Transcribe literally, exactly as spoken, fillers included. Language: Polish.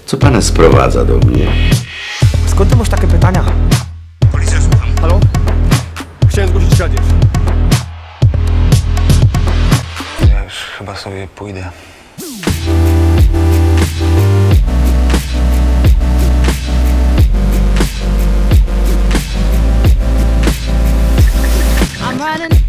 Co pana sprowadza do mnie? Skąd ty masz takie pytania? Policja, słucham. Halo? Chciałem zgłosić kradzież. Ja już chyba sobie pójdę. I'm riding